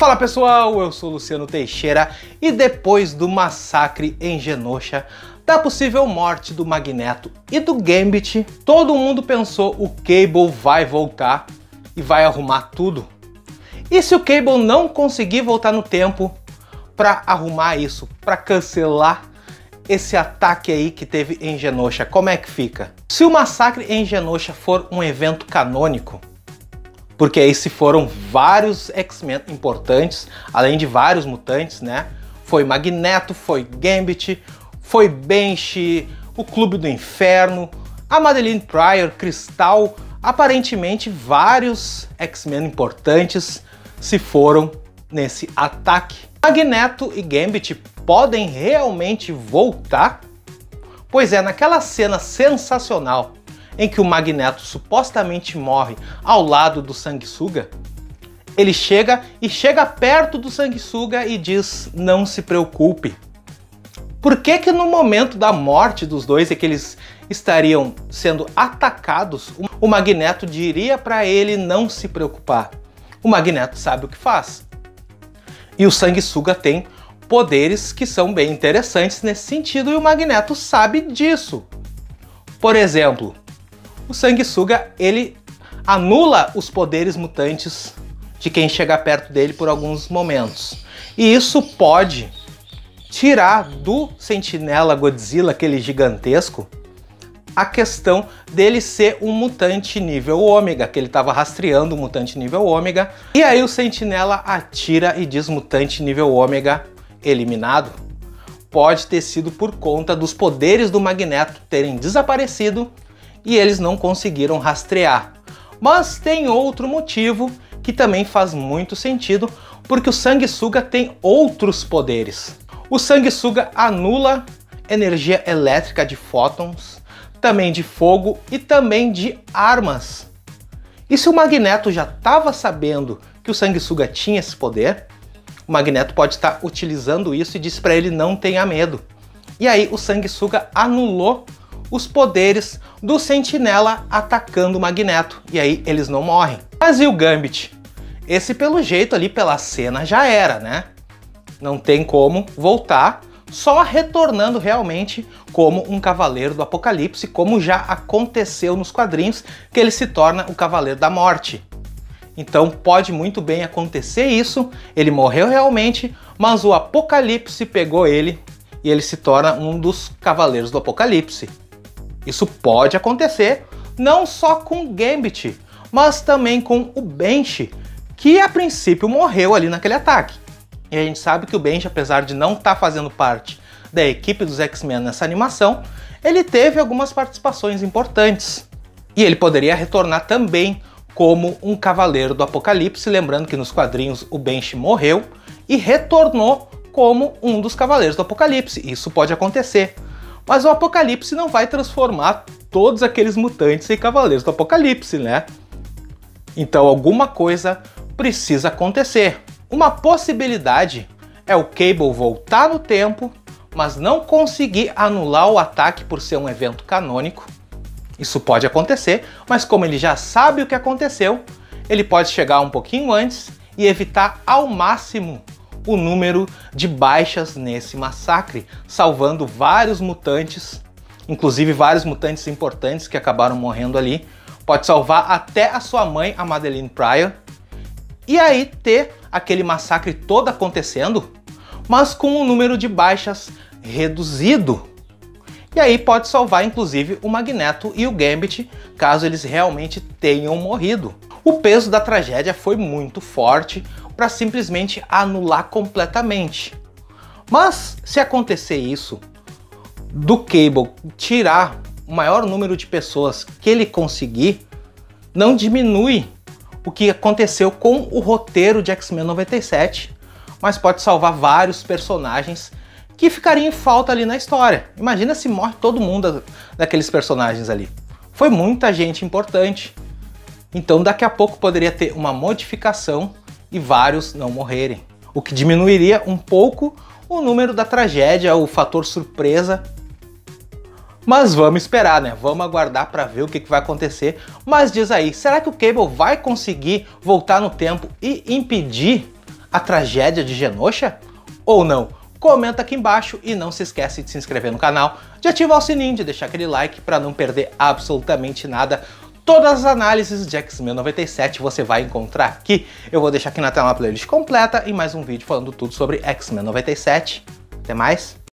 Fala pessoal, eu sou Luciano Teixeira e depois do massacre em Genosha, da possível morte do Magneto e do Gambit, todo mundo pensou o Cable vai voltar e vai arrumar tudo. E se o Cable não conseguir voltar no tempo para arrumar isso, para cancelar esse ataque aí que teve em Genosha, como é que fica? Se o massacre em Genosha for um evento canônico, porque aí se foram vários X-Men importantes, além de vários mutantes, né? Foi Magneto, foi Gambit, foi Banshee, o Clube do Inferno, a Madelyne Pryor, Cristal, aparentemente vários X-Men importantes se foram nesse ataque. Magneto e Gambit podem realmente voltar? Pois é, naquela cena sensacional em que o Magneto supostamente morre ao lado do Sanguessuga, ele chega perto do Sanguessuga e diz: não se preocupe. Por que no momento da morte dos dois e que eles estariam sendo atacados, o Magneto diria para ele não se preocupar? O Magneto sabe o que faz. E o Sanguessuga tem poderes que são bem interessantes nesse sentido e o Magneto sabe disso. Por exemplo, o Sanguessuga, ele anula os poderes mutantes de quem chega perto dele por alguns momentos. E isso pode tirar do Sentinela Godzilla, aquele gigantesco, a questão dele ser um mutante nível ômega, que ele estava rastreando um mutante nível ômega. E aí o Sentinela atira e diz: mutante nível ômega eliminado. Pode ter sido por conta dos poderes do Magneto terem desaparecido e eles não conseguiram rastrear. Mas tem outro motivo que também faz muito sentido, porque o Sanguessuga tem outros poderes. O Sanguessuga anula energia elétrica de fótons, também de fogo e também de armas. E se o Magneto já estava sabendo que o Sanguessuga tinha esse poder, o Magneto pode estar utilizando isso e diz para ele: não tenha medo. E aí o Sanguessuga anulou os poderes do Sentinela atacando o Magneto, e aí eles não morrem. Mas e o Gambit? Esse pelo jeito ali, pela cena, já era, né? Não tem como voltar, só retornando realmente como um Cavaleiro do Apocalipse, como já aconteceu nos quadrinhos, que ele se torna o Cavaleiro da Morte. Então pode muito bem acontecer isso, ele morreu realmente, mas o Apocalipse pegou ele e ele se torna um dos Cavaleiros do Apocalipse. Isso pode acontecer não só com o Gambit, mas também com o Banshee, que a princípio morreu ali naquele ataque. E a gente sabe que o Banshee, apesar de não estar fazendo parte da equipe dos X-Men nessa animação, ele teve algumas participações importantes. E ele poderia retornar também como um Cavaleiro do Apocalipse, lembrando que nos quadrinhos o Banshee morreu e retornou como um dos Cavaleiros do Apocalipse. Isso pode acontecer. Mas o Apocalipse não vai transformar todos aqueles mutantes em Cavaleiros do Apocalipse, né? Então alguma coisa precisa acontecer. Uma possibilidade é o Cable voltar no tempo, mas não conseguir anular o ataque por ser um evento canônico. Isso pode acontecer, mas como ele já sabe o que aconteceu, ele pode chegar um pouquinho antes e evitar ao máximo o número de baixas nesse massacre, salvando vários mutantes, inclusive vários mutantes importantes que acabaram morrendo ali. Pode salvar até a sua mãe, a Madelyne Pryor, e aí ter aquele massacre todo acontecendo, mas com um número de baixas reduzido. E aí pode salvar inclusive o Magneto e o Gambit, caso eles realmente tenham morrido. O peso da tragédia foi muito forte para simplesmente anular completamente. Mas se acontecer isso, do Cable tirar o maior número de pessoas que ele conseguir, não diminui o que aconteceu com o roteiro de X-Men 97, mas pode salvar vários personagens que ficariam em falta ali na história. Imagina se morre todo mundo daqueles personagens ali. Foi muita gente importante. Então daqui a pouco poderia ter uma modificação e vários não morrerem, o que diminuiria um pouco o número da tragédia, o fator surpresa. Mas vamos esperar, né? Vamos aguardar para ver o que vai acontecer. Mas diz aí, será que o Cable vai conseguir voltar no tempo e impedir a tragédia de Genosha? Ou não? Comenta aqui embaixo e não se esquece de se inscrever no canal, de ativar o sininho, de deixar aquele like para não perder absolutamente nada. Todas as análises de X-Men 97 você vai encontrar aqui. Eu vou deixar aqui na tela uma playlist completa e mais um vídeo falando tudo sobre X-Men 97. Até mais!